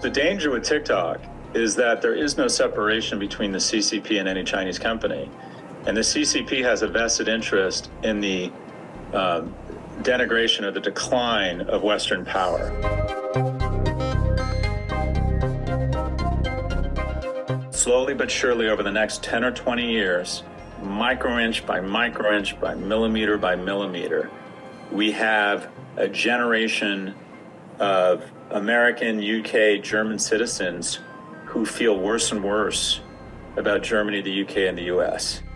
The danger with TikTok is that there is no separation between the CCP and any Chinese company. And the CCP has a vested interest in the denigration or the decline of Western power. Slowly but surely over the next 10 or 20 years, micro-inch by micro-inch by millimeter, we have a generation of American, UK, German citizens who feel worse and worse about Germany, the UK, and the US.